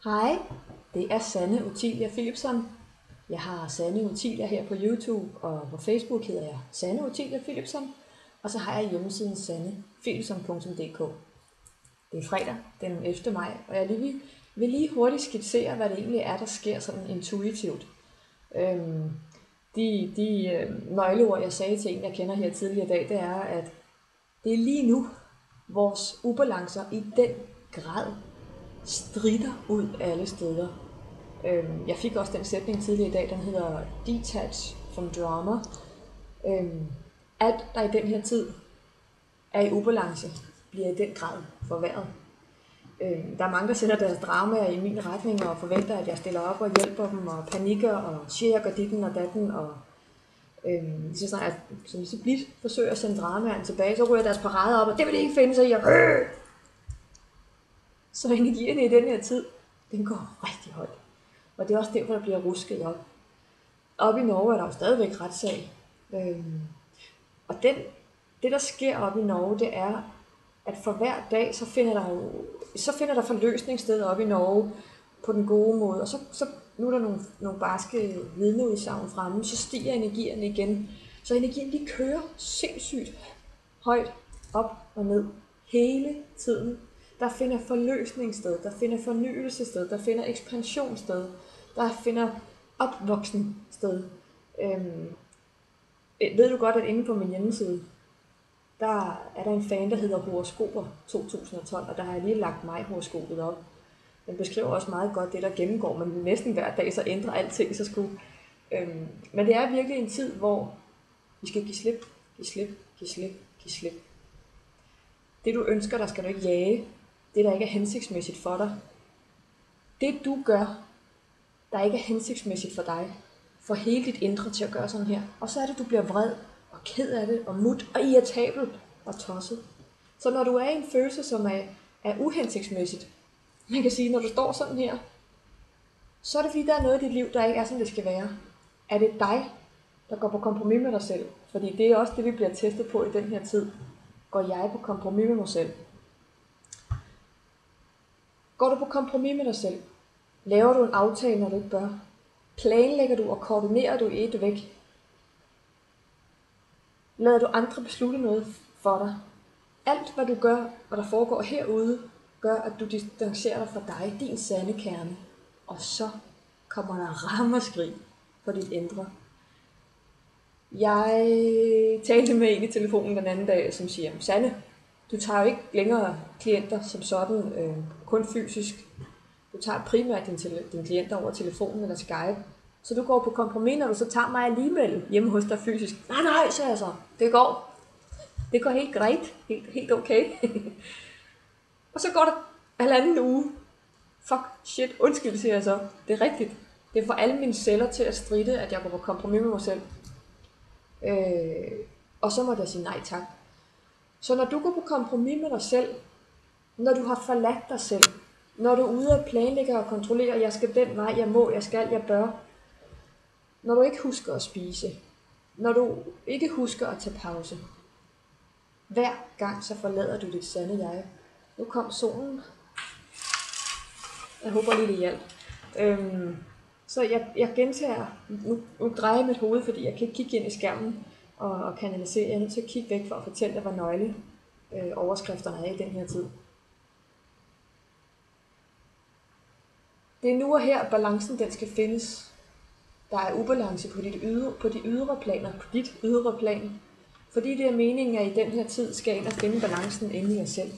Hej, det er Sanne Ottilia Philipson. Jeg har Sanne Ottilia her på YouTube, og på Facebook hedder jeg Sanne Ottilia Philipson. Og så har jeg hjemmesiden sannephilipson.dk. Det er fredag den 11. maj, og jeg vil lige hurtigt skitsere, hvad det egentlig er, der sker sådan intuitivt. De nøgleord, jeg sagde til en, jeg kender her tidligere i dag, det er, at det er lige nu, vores ubalancer i den grad stritter ud alle steder. Jeg fik også den sætning tidligere i dag, den hedder Detach from drama. Alt, der i den her tid er i ubalance, bliver i den grad forværret. Der er mange, der sender deres dramaer i min retning og forventer, at jeg stiller op og hjælper dem og panikker og siger og ditten og datten. Og så sådan, at som så blidt forsøger at sende dramaerne tilbage, så ryger deres parade op, og det vil de ikke finde sig i. Så energierne i den her tid, den går rigtig højt. Og det er også derfor, der bliver rusket op. Oppe i Norge er der jo stadigvæk retssag. Og det, der sker oppe i Norge, det er, at for hver dag, så finder der forløsning sted oppe i Norge på den gode måde. Og så nu er der nogle barske vidneudsagn fremme, så stiger energierne igen. Så energien, de kører sindssygt højt op og ned hele tiden. Der finder forløsning sted, der finder fornyelse sted, der finder ekspansion sted, der finder opvoksen sted. Ved du godt, at inde på min hjemmeside, der er der en fan, der hedder Horoskoper 2012, og der har jeg lige lagt mig horoskopet op. Den beskriver også meget godt det, der gennemgår, men næsten hver dag så ændrer alting sig sgu. Men det er virkelig en tid, hvor vi skal give slip, give slip, give slip, give slip. Det du ønsker, der skal du ikke jage. Det, der ikke er hensigtsmæssigt for dig. Det du gør, der ikke er hensigtsmæssigt for dig, får hele dit indre til at gøre sådan her. Og så er det, du bliver vred og ked af det, og mut og irritabel og tosset. Så når du er i en følelse, som er uhensigtsmæssigt, man kan sige, når du står sådan her, så er det fordi, der er noget i dit liv, der ikke er, som det skal være. Er det dig, der går på kompromis med dig selv? Fordi det er også det, vi bliver testet på i den her tid. Går jeg på kompromis med mig selv? Går du på kompromis med dig selv? Laver du en aftale, når du ikke bør? Planlægger du og koordinerer du i et væk? Lader du andre beslutte noget for dig? Alt, hvad du gør, og der foregår herude, gør, at du distancerer dig fra dig, din sande kerne. Og så kommer der ramaskrig på dit indre. Jeg talte med en i telefonen den anden dag, som siger, Sanne, du tager jo ikke længere klienter som sådan, kun fysisk. Du tager primært dine klienter over telefonen eller Skype. Så du går på kompromis, når du så tager mig alligevel hjemme hos dig fysisk. Nej, siger jeg så. Det går helt greit. Helt okay. Og så går der 1,5 uge. Fuck, shit, undskyld, siger jeg så. Det er rigtigt. Det får alle mine celler til at stride, at jeg går på kompromis med mig selv. Og så må jeg sige nej tak. Så når du går på kompromis med dig selv, når du har forladt dig selv, når du er ude og planlægger og kontrollerer, jeg skal den vej, jeg må, jeg skal, jeg bør. Når du ikke husker at spise, når du ikke husker at tage pause, hver gang så forlader du dit sande jeg. Nu kom solen. Jeg håber lige det hjalp. Så jeg gentager, nu drejer jeg mit hoved, fordi jeg kan ikke kigge ind i skærmen og kanalisere. Jeg er nødt til at kigge væk for at fortælle dig, hvad nøgle overskrifterne er i den her tid. Det er nu og her, balancen den skal findes. Der er ubalance på de ydre planer, på dit ydre plan. Fordi det er meningen, at i den her tid skal ind og finde balancen inde i jer selv.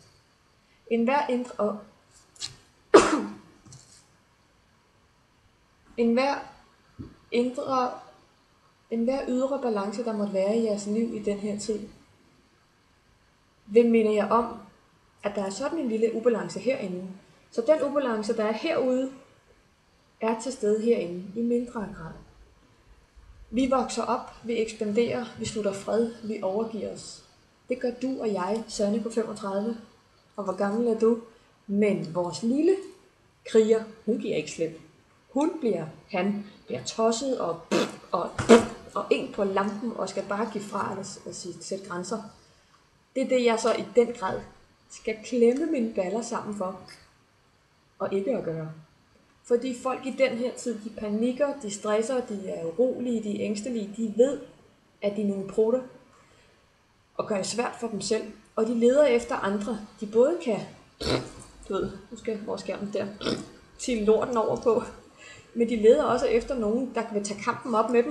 Enhver ydre balance, der måtte være i jeres liv i den her tid, vil minde jer om, at der er sådan en lille ubalance herinde. Så den ubalance, der er herude, er til stede herinde i mindre grad. Vi vokser op, vi ekspanderer, vi slutter fred, vi overgiver os. Det gør du og jeg, Sanne på 35. Og hvor gammel er du? Men vores lille kriger, hun giver ikke slip. Han bliver tosset og ind på lampen og skal bare give fra og sætte grænser. Det er det, jeg så i den grad skal klemme mine baller sammen for. og ikke at gøre. Fordi folk i den her tid, de panikker, de stresser, de er urolige, de er ængstelige, de ved, at de er nogle prutter, og gør det svært for dem selv. Og de leder efter andre, de både kan, du ved, nu skal vores skærmen der, til lorten over på, men de leder også efter nogen, der vil tage kampen op med dem.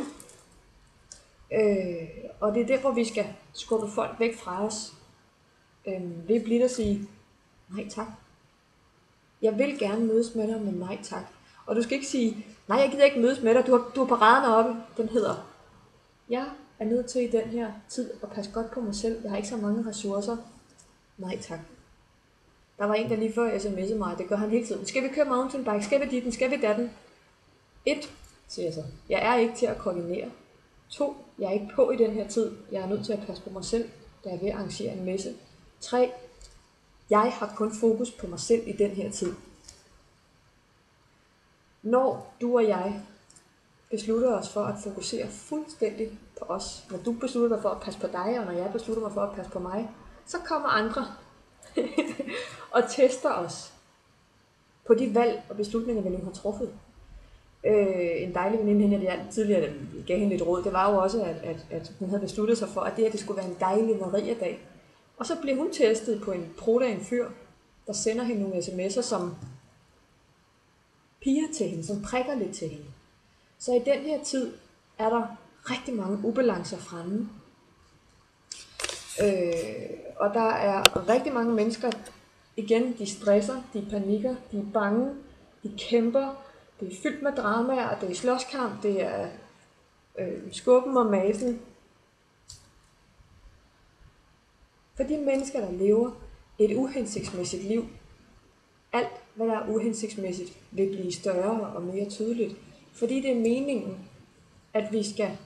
Og det er der, hvor vi skal skubbe folk væk fra os. Ved blidt at sige, nej tak. Jeg vil gerne mødes med dig, men nej tak. Og du skal ikke sige, nej, jeg gider ikke mødes med dig, du har paraderne oppe. Den hedder, jeg er nødt til i den her tid at passe godt på mig selv. Jeg har ikke så mange ressourcer. Nej tak. Der var en, der lige før sms'ede mig, det gør han hele tiden. Skal vi køre mountainbike? Skal vi dit? Skal vi datten? 1, siger jeg så. Jeg er ikke til at koordinere. 2, jeg er ikke på i den her tid. Jeg er nødt til at passe på mig selv, da jeg er ved at arrangere en messe. 3, jeg har kun fokus på mig selv i den her tid. Når du og jeg beslutter os for at fokusere fuldstændig på os, når du beslutter dig for at passe på dig, og når jeg beslutter mig for at passe på mig, så kommer andre og tester os på de valg og beslutninger, vi nu har truffet. En dejlig veninde hende, jeg tidligere gav hende lidt råd, det var jo også, at hun havde besluttet sig for, at det skulle være en dejlig Maria-dag. Og så blev hun testet på en prutte af en fyr, der sender hende nogle sms'er, som piger til hende, som prikker lidt til hende. Så i den her tid er der rigtig mange ubalancer fremme. Og der er rigtig mange mennesker, igen, de stresser, de panikker, de er bange, de kæmper, det er fyldt med dramaer, det er slåskamp, det er skubben og masen. For de mennesker, der lever et uhensigtsmæssigt liv, alt hvad der er uhensigtsmæssigt, vil blive større og mere tydeligt. Fordi det er meningen, at vi skal,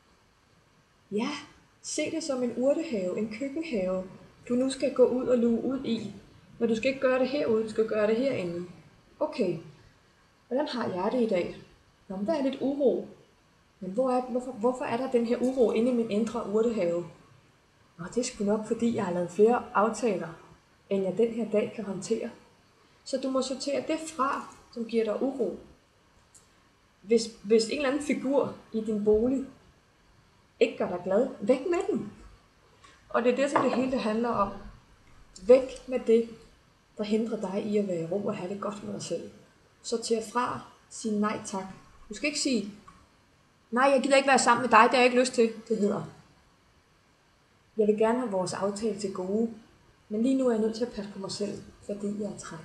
se det som en urtehave, en køkkenhave, du nu skal gå ud og luge ud i. Men du skal ikke gøre det herude, du skal gøre det herinde. Okay, hvordan har jeg det i dag? Nå, der er lidt uro. Men hvorfor er der den her uro inde i min indre urtehave? Nå, det er sgu nok, fordi jeg har lavet flere aftaler, end jeg den her dag kan håndtere. Så du må sortere det fra, som giver dig uro. Hvis en eller anden figur i din bolig ikke gør dig glad, væk med den. Og det er det, som det hele handler om. Væk med det, der hindrer dig i at være i ro og have det godt med dig selv. Sorter fra, sig nej tak. Du skal ikke sige, nej, jeg gider ikke være sammen med dig, det har jeg ikke lyst til. Det hedder, jeg vil gerne have vores aftale til gode, men lige nu er jeg nødt til at passe på mig selv, fordi jeg er træt.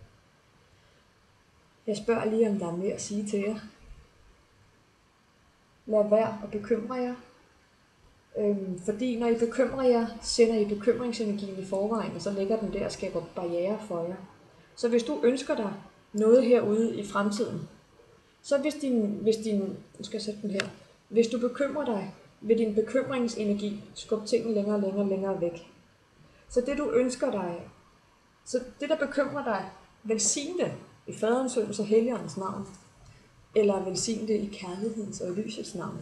Jeg spørger lige, om der er mere at sige til jer. Lad være at bekymre jer. Fordi når I bekymrer jer, sender I bekymringsenergien i forvejen, og så ligger den der og skaber barriere for jer. Så hvis du ønsker dig noget herude i fremtiden, så hvis du bekymrer dig, vil din bekymringsenergi skubbe tingene længere væk. Så det du ønsker dig, så det der bekymrer dig, velsign det i faderens, søndens og helligåndens navn, eller velsign det i kærlighedens og lysets navn.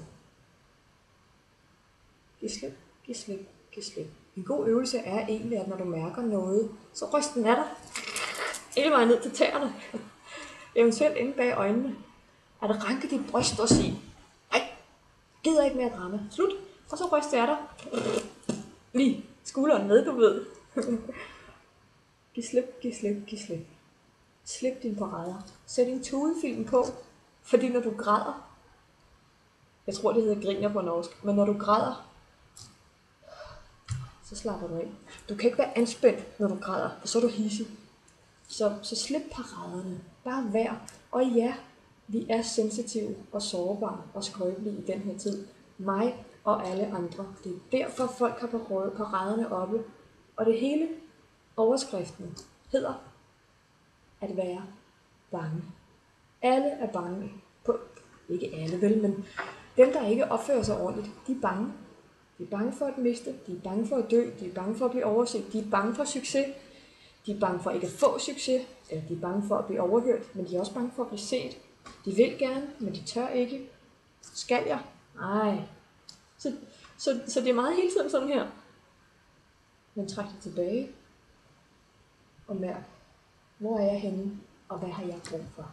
Giv slip. En god øvelse er egentlig, at når du mærker noget, så ryst den af dig. Hele vejen ned til tæerne. Eventuelt inde bag øjnene. At ranke dit bryst og sige, nej, gider ikke mere drama. Slut. Og så ryst af dig. Lige skulderen ned, du ved. Giv slip. Slip dine parader. Sæt en tudefilm på. Fordi når du græder, jeg tror det hedder griner på norsk, men når du græder, så slapper du af. Du kan ikke være anspændt, når du græder, for så er du hidsig. Så slip paraderne. Bare vær. Og ja, vi er sensitive og sårbare og skrøbelige i den her tid. Mig og alle andre. Det er derfor folk har paraderne oppe. Og det hele, overskriften, hedder at være bange. Alle er bange. Ikke alle vel, men dem, der ikke opfører sig ordentligt, de er bange. De er bange for at miste, de er bange for at dø, de er bange for at blive overset, de er bange for succes, de er bange for ikke at få succes, eller de er bange for at blive overhørt, men de er også bange for at blive set. De vil gerne, men de tør ikke. Skal jeg? Nej. Så det er meget hele tiden sådan her. Men træk dig tilbage og mærk, hvor er jeg henne? og hvad har jeg brug for?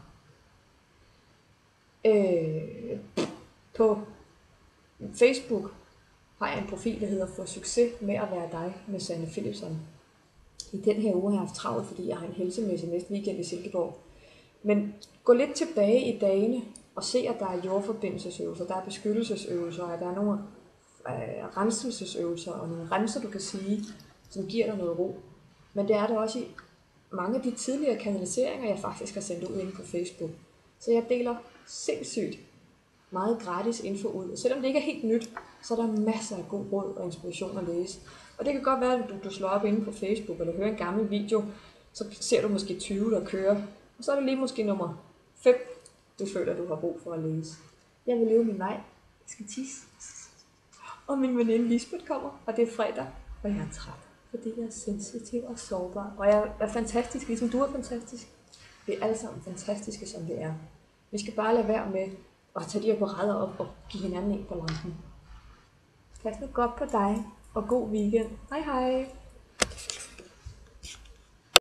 På Facebook har jeg en profil, der hedder Få succes med at være dig med Sanne Philipsen. I den her uge har jeg haft travlt, fordi jeg har en helsemesse næste weekend i Silkeborg. Men gå lidt tilbage i dagene og se, at der er jordforbindelsesøvelser, der er beskyttelsesøvelser, og der er nogle renselsesøvelser og nogle renser, du kan sige, som giver dig noget ro. Men det er der også i mange af de tidligere kanaliseringer, jeg faktisk har sendt ud inde på Facebook. Så jeg deler sindssygt meget gratis info ud. Og selvom det ikke er helt nyt, så er der masser af god råd og inspiration at læse. Og det kan godt være, at du slår op inde på Facebook eller hører en gammel video, så ser du måske 20, der kører. Og så er det lige måske nummer 5, du føler, du har brug for at læse. Jeg vil leve min vej. Jeg skal tisse. Og min veninde Lisbeth kommer, og det er fredag, og jeg er træt, fordi jeg er sensitiv og sårbar. Og jeg er fantastisk, ligesom du er fantastisk. Vi er alle sammen fantastiske, som vi er. Vi skal bare lade være med at tage de her beretter op og give hinanden en på lampen. Pas nu godt på dig, og god weekend. Hej hej!